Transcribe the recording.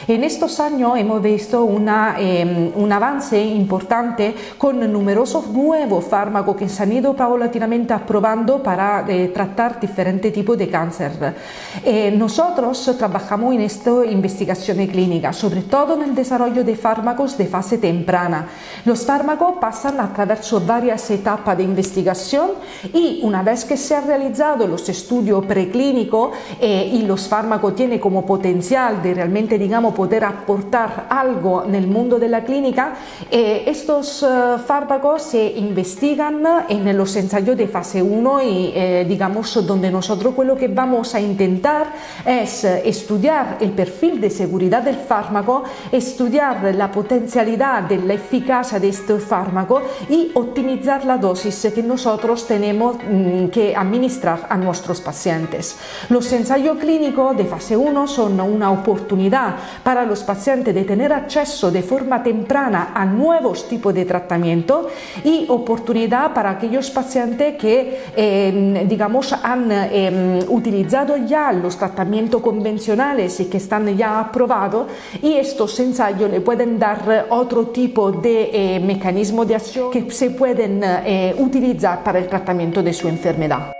En estos años hemos visto un avance importante con numerosos nuevos fármacos que se han ido paulatinamente aprobando para tratar diferentes tipos de cáncer. Nosotros trabajamos en esta investigación clínica, sobre todo en el desarrollo de fármacos de fase temprana. Los fármacos pasan a través de varias etapas de investigación y una vez que se han realizado los estudios preclínicos y los fármacos tienen como potencial de realmente, digamos, poder aportar algo en el mundo de la clínica, estos fármacos se investigan en los ensayos de fase 1 y digamos donde nosotros lo que vamos a intentar es estudiar el perfil de seguridad del fármaco, estudiar la potencialidad de la eficacia de este fármaco y optimizar la dosis que nosotros tenemos que administrar a nuestros pacientes. Los ensayos clínicos de fase 1 son una oportunidad para los pacientes de tener acceso de forma temprana a nuevos tipos de tratamiento y oportunidad para aquellos pacientes que digamos han utilizado ya los tratamientos convencionales y que están ya aprobados, y estos ensayos le pueden dar otro tipo de mecanismo de acción que se pueden utilizar para el tratamiento de su enfermedad.